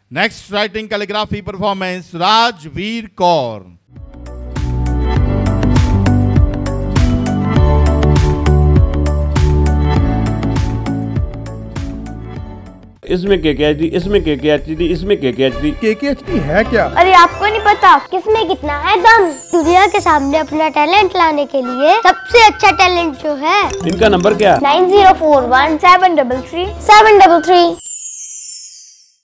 Next writing calligraphy performance Rajveer Kaur. इसमें KKHD, इसमें KKHD, इसमें KKHD। KKHD है क्या? अरे आपको नहीं पता किसमें कितना है दम। दुनिया के सामने अपना टैलेंट लाने के लिए सबसे अच्छा टैलेंट जो है। इनका नंबर क्या? 9041 733 733।